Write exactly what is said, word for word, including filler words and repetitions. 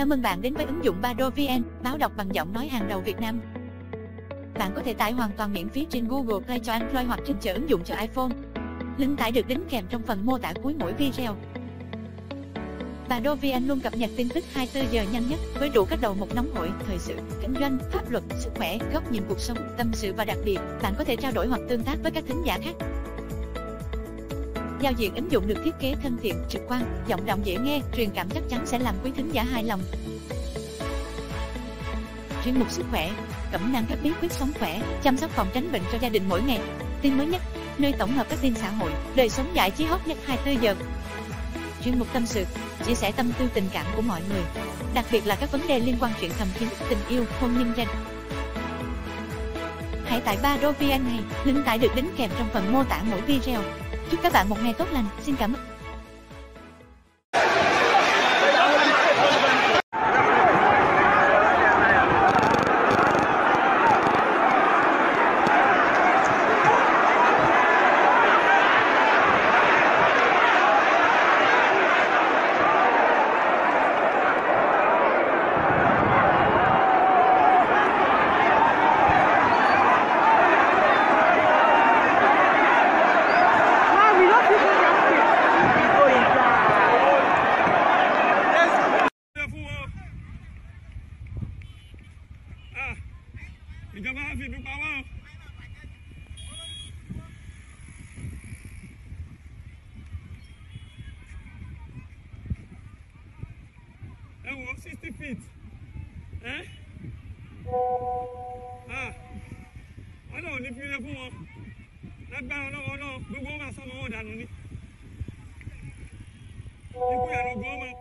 Chào mừng bạn đến với ứng dụng Bado vê en, báo đọc bằng giọng nói hàng đầu Việt Nam. Bạn có thể tải hoàn toàn miễn phí trên Google Play cho Android hoặc trên chợ ứng dụng cho iPhone. Link tải được đính kèm trong phần mô tả cuối mỗi video. Bado vê en luôn cập nhật tin tức hai mươi tư giờ nhanh nhất với đủ các đầu mục nóng hổi, thời sự, kinh doanh, pháp luật, sức khỏe, góc nhìn cuộc sống, tâm sự và đặc biệt, bạn có thể trao đổi hoặc tương tác với các thính giả khác. Giao diện ứng dụng được thiết kế thân thiện, trực quan, giọng đọc dễ nghe, truyền cảm chắc chắn sẽ làm quý thính giả hài lòng. Chuyên mục sức khỏe, cẩm nang các bí quyết sống khỏe, chăm sóc phòng tránh bệnh cho gia đình mỗi ngày. Tin mới nhất, nơi tổng hợp các tin xã hội, đời sống giải trí hot nhất hai mươi tư giờ. Chuyên mục tâm sự, chia sẻ tâm tư tình cảm của mọi người, đặc biệt là các vấn đề liên quan chuyện thầm kín, tình yêu, hôn nhân gia đình. Hãy tải Bado vê en ngay, link tải được đính kèm trong phần mô tả mỗi video. Chúc các bạn một ngày tốt lành. Xin cảm ơn. Ìjọba fi ibi pa wọ́n. Ẹ wo sixty feet. Ẹ́ wọ́n náà ò ní fi ilé fún wọn. Lágbára lọ́wọ́ náà gbogbo wọn máa sọ́mọ́ wọn dànù ni. Ikú yẹn ló gbọ́ wọn.